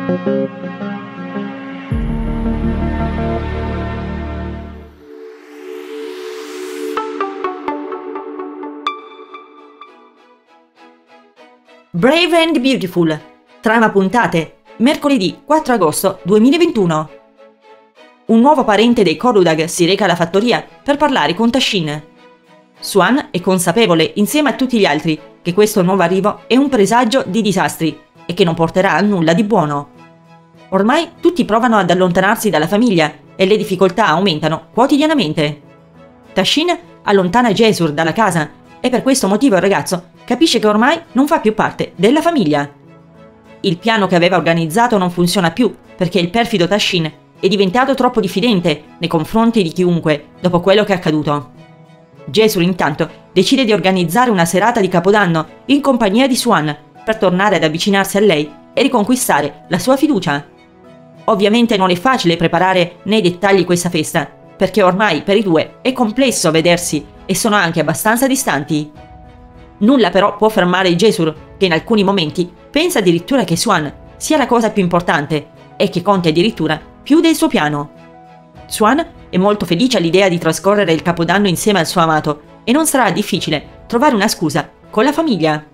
Brave and Beautiful. Trama puntate. Mercoledì 4 agosto 2021. Un nuovo parente dei Korudag si reca alla fattoria per parlare con Tashin. Swan è consapevole, insieme a tutti gli altri, che questo nuovo arrivo è un presagio di disastri e che non porterà a nulla di buono. Ormai tutti provano ad allontanarsi dalla famiglia e le difficoltà aumentano quotidianamente. Tashin allontana Jaesuur dalla casa e per questo motivo il ragazzo capisce che ormai non fa più parte della famiglia. Il piano che aveva organizzato non funziona più perché il perfido Tashin è diventato troppo diffidente nei confronti di chiunque dopo quello che è accaduto. Jaesuur intanto decide di organizzare una serata di Capodanno in compagnia di Swan per tornare ad avvicinarsi a lei e riconquistare la sua fiducia. Ovviamente non è facile preparare nei dettagli questa festa, perché ormai per i due è complesso vedersi e sono anche abbastanza distanti. Nulla però può fermare Jaesuur, che in alcuni momenti pensa addirittura che Swan sia la cosa più importante e che conti addirittura più del suo piano. Swan è molto felice all'idea di trascorrere il Capodanno insieme al suo amato e non sarà difficile trovare una scusa con la famiglia.